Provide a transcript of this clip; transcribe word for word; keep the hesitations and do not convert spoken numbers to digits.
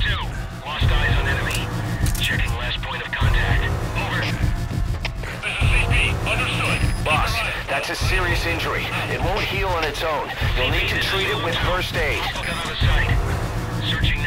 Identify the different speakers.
Speaker 1: two. Lost eyes on enemy. Checking last point of contact. Over. This is C P. Understood.
Speaker 2: Boss, that's a serious injury. It won't heal on its own. You'll need to treat it with first aid.
Speaker 1: Look on the site. Searching